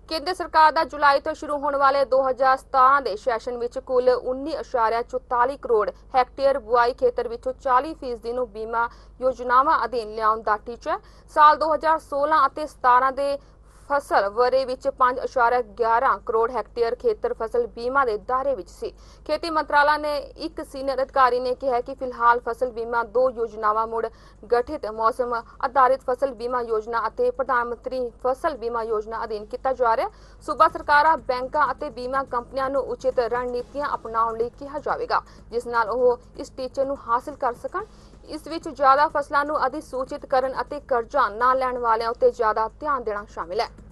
ਕੇਂਦਰ ਸਰਕਾਰ ਦਾ ਜੁਲਾਈ ਤੋਂ ਸ਼ੁਰੂ ਹੋਣ ਵਾਲੇ 2017 ਦੇ ਸੈਸ਼ਨ ਵਿੱਚ ਕੁੱਲ 19.44 ਕਰੋੜ ਹੈਕਟੇਅਰ ਬੁਆਈ ਖੇਤਰ ਵਿੱਚੋਂ 40% ਨੂੰ ਬੀਮਾ ਯੋਜਨਾਵਾਂ ਅਧੀਨ ਲਿਆਉਣ ਦਾ ਟੀਚਾ ਹੈ। ਸਾਲ 2016 ਅਤੇ 17 ਦੇ ਫਸਲ ਵਰੇ ਵਿੱਚ 5.11 ਕਰੋੜ ਹੈਕਟੇਅਰ ਖੇਤਰ ਫਸਲ ਬੀਮਾ ਦੇ ਦਾਇਰੇ ਵਿੱਚ ਸੀ। ਖੇਤੀ ਮੰਤਰਾਲਾ ਨੇ ਇੱਕ ਸੀਨੀਅਰ ਅਧਿਕਾਰੀ ਨੇ ਕਿਹਾ ਕਿ ਫਿਲਹਾਲ ਫਸਲ ਬੀਮਾ ਦੋ ਯੋਜਨਾਵਾਂ ਮੁੜ ਗਠਿਤ ਮੌਸਮ ਆਧਾਰਿਤ ਫਸਲ ਬੀਮਾ ਯੋਜਨਾ ਅਤੇ ਪ੍ਰਧਾਨ ਮੰਤਰੀ ਫਸਲ ਬੀਮਾ ਯੋਜਨਾ ਅਧੀਨ ਕੀਤਾ ਜਾ ਰਿਹਾ ਹੈ। ਸੂਬਾ ਸਰਕਾਰਾਂ, ਬੈਂਕਾਂ ਅਤੇ ਬੀਮਾ ਕੰਪਨੀਆਂ ਨੂੰ ਉਚਿਤ ਰਣਨੀਤੀਆਂ ਅਪਣਾਉਣ ਲਈ ਕਿਹਾ ਜਾਵੇਗਾ, ਜਿਸ ਨਾਲ ਉਹ ਇਸ ਟੀਚੇ ਨੂੰ ਹਾਸਲ ਕਰ ਸਕਣ। ਇਸ ਵਿੱਚ ਜ਼ਿਆਦਾ ਫਸਲਾਂ ਨੂੰ ਅਧਿਸੂਚਿਤ ਕਰਨ ਅਤੇ ਕਰਜ਼ਾ ਨਾ ਲੈਣ ਵਾਲਿਆਂ ਉੱਤੇ ਜ਼ਿਆਦਾ ਧਿਆਨ ਦੇਣਾ ਸ਼ਾਮਿਲ ਹੈ।